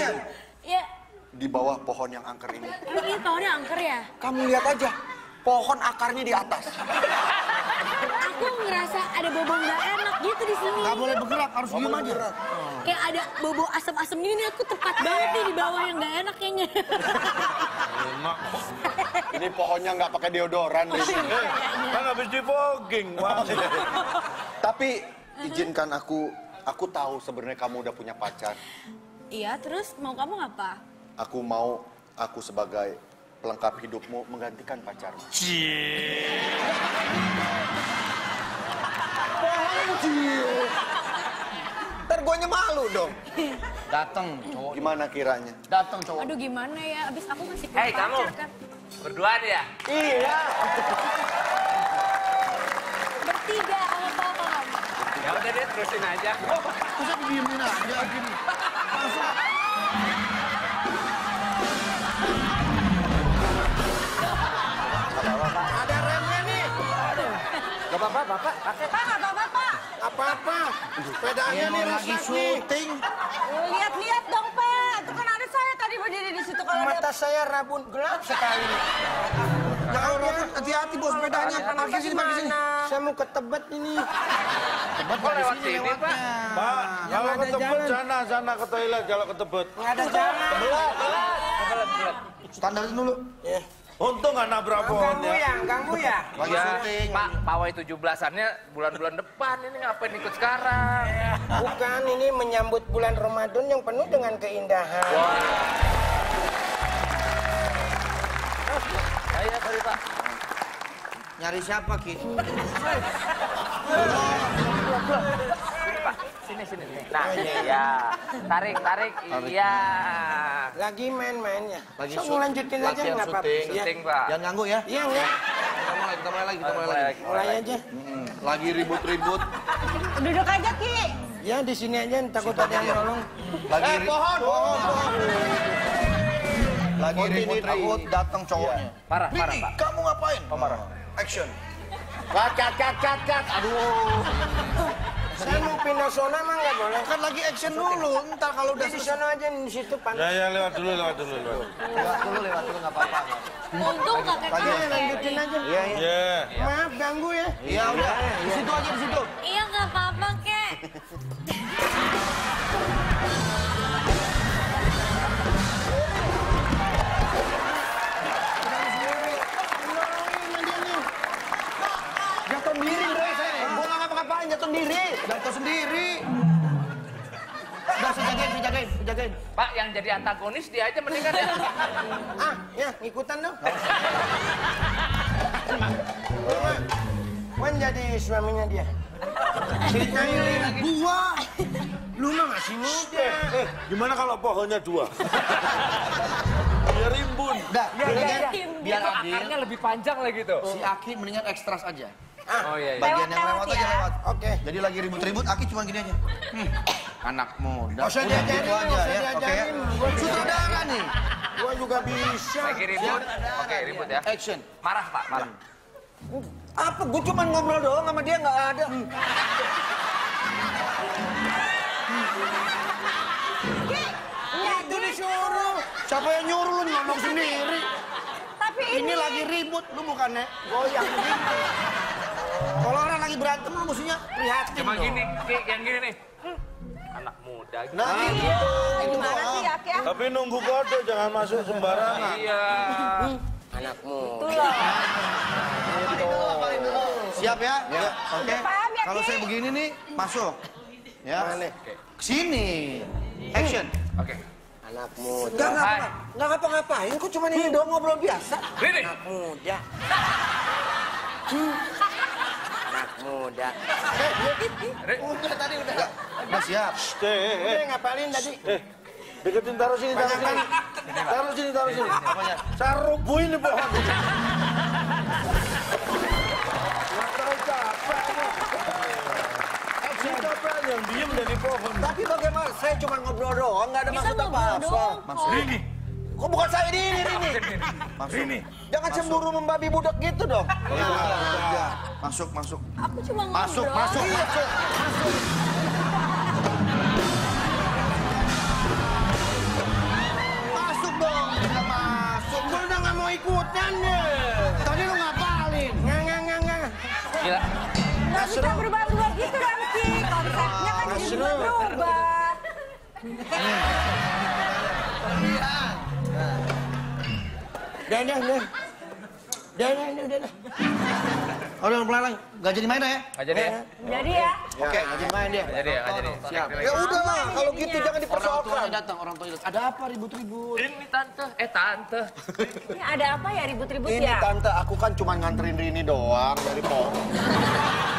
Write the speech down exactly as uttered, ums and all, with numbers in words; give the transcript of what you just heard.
Iya. Iya. Di bawah pohon yang angker ini. Emang ini pohonnya angker ya? Kamu lihat aja, pohon akarnya di atas. Aku ngerasa ada bobo nggak enak gitu di sini. Nggak boleh bergerak, harus diem aja. Kayak ada bobo asam-asam gini nih, aku tepat banget nih di bawah yang nggak enak kayaknya. Ini pohonnya nggak pakai deodoran. Eh, kan habis di fogging. Tapi izinkan aku, aku tahu sebenarnya kamu udah punya pacar. Iya, terus mau kamu apa? Aku mau aku sebagai pelengkap hidupmu menggantikan pacarmu. Ntar guanya malu dong. Datang cowok. Gimana kiranya? Datang cowok. Aduh gimana ya, abis aku masih punya Hei kamu, pacar kan. berduaan ya? Iya. Bertiga sama pohon. Ya udah deh, terusin aja. Masa didiemin aja gini. Masuk. Ada remnya nih. Gak apa-apa, Bapak. Pakai. Pak, apa bapak? Apa-apa. Sepedanya nih lagi rusak nih. syuting. Lihat-lihat dong, Pak. Itu kan ada saya tadi berdiri di situ kalau Mata saya rabun gelap sekali. Jangan Robin, hati-hati bos sepedanya. Parkir sini, parkir sini. Saya mau ke Tebet ini. Tebet Kok lewat sini, Pak? Pak, kalau ada ke Tebet jalan. sana, sana ke toilet kalau ke Tebet. Nggak ada jalan. Standarin dulu. Untung nggak nabrak pohon Ganggu ya. ya, ganggu ya. Lagi Ya, syuting. Pak, pawai tujuh belasannya bulan-bulan depan. Ini ngapain ikut sekarang? Bukan, ini menyambut bulan Ramadan yang penuh dengan keindahan. Saya, sorry Pak. Nyari siapa, Ki? Sini, Pak. Sini, sini, sini. Nah, ya. Tarik, tarik. Iya. Lagi main-main ya. Lagi So, syut- lanjutin aja latihan nggak apa-apa. syuting. Ya. Syuting, Pak. Jangan ganggu ya. Iya nggak? Kita mulai, kita mulai lagi, kita mulai Mulai lagi. lagi. Mulai aja. Hmm, Lagi ribut-ribut. duduk aja, Ki. Ya di sini aja, takut ada yang nolong. Lagi Eh, ri- pohon, pohon, pohon. Lagi Continue. ribut-ribut, datang cowoknya. Parah, parah, Rini, Pak. kamu ngapain? Oh, marah. Action. Kat, kat, kat, kat, kat. Aduh. Saya mau pindah zona mah nggak boleh. Kan lagi action dulu, ntar kalau udah Di selesai. sana aja di situ Ya, panas. ya, lewat dulu, lewat dulu, lewat. Lewat dulu, lewat dulu, nggak apa-apa. Untung kakek Lagi, Ya, kakek. lanjutin aja. Iya, iya. Ya. Maaf ganggu ya. Iya, udah. Di situ aja, di situ. Iya nggak apa-apa kek. Jatuh sendiri, Bre, saya. Gua nggak ngapa-ngapain, jatuh sendiri. Jatuh sendiri. Udah, saya jagain, saya jagain, saya jagain. Pak, yang jadi antagonis dia aja mendingan ya. Ah, ya ikutan dong. Wan jadi suaminya dia. Ceritanya Gua. lu mah masih muda. Eh, eh, gimana kalau pohonnya dua? Biar rimbun. Udah, Iya, iya, iya. biar Itu adil. akarnya lebih panjang lagi tuh. Si Aki mendingan ekstras aja. Oh iya, iya. Bagian yang Lewat-lewat lewat aja ya. lewat. Oke. Jadi lagi ribut-ribut, Aki cuma gini aja. Hmm, anak muda. Nggak usah Udah, diajarin, gitu nggak aja usah ya. Oke ya. diajarin. Gua juga- Sutradara nih. Gua juga bisa. Lagi ribut. Oke, ribut ya. Action. Marah, Pak, marah. Apa? Gue cuma ngobrol doang sama dia, nggak ada. Itu disuruh. Siapa yang nyuruh lu ngomong sendiri? Tapi Ini ini, lagi ribut, lu bukannya goyang begitu. Kalau orang lagi berantem lu mestinya prihatin Cuma dong. gini, Ki, yang gini nih. Hmm, Anak muda. gitu. Nah, gitu. Itu gimana doang. sih ya, Ki? ya? Tapi nunggu kode, jangan masuk sembarangan. Iya. Anakmu. Siap ya? Ya. Oke. Paham ya, Kalau Ki? saya begini nih, masuk. Ya. Mana? Kesini. Action. Oke. Anakmu. Nggak Hai. ngapa, nggak ngapa-ngapain. Kok cuma ini doang ngobrol biasa? Rini. Anak muda. Anak muda. Rini. Udah tadi udah. Udah siap. Eh, eh, eh. Udah ngapalin tadi. Eh, deketin, taruh sini, taruh sini. Taruh sini, taruh sini. Apanya? Saya rubuhin nih pohon. Nggak tahu capek. Action capek yang diem dari pohon. Tapi bagaimana? Saya cuma ngobrol doang, nggak ada Bisa maksud ngobrol apa-apa. doang kok. Rini. Kok bukan saya ini, ini? Masuk. Rini. Jangan cemburu membabi budak gitu dong. Masuk, masuk. Aku cuma ngobrol. Masuk, masuk. Udah, udah, udah. Udah, udah, udah, udah. Oh, udah pelan-pelan. Gak jadi main ya? Nggak jadi ya? Jadi ya. Oke, gak jadi main dia. Nggak jadi ya? Nggak jadi. Siap. Ya udah lah, kalau gitu jangan Orang dipersoalkan. tuanya datang, orang tuanya datang. Ada apa ribut-ribut? Ini tante, eh tante. Ini ada apa ya ribut-ribut Ini ya? tante, aku kan cuma nganterin Rini doang dari Pong.